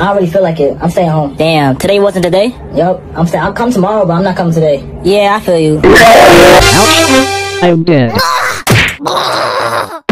I already feel like it. I'm staying home. Damn, today wasn't the day? Yup. I'll come tomorrow, but I'm not coming today. Yeah, I feel you. I'm dead.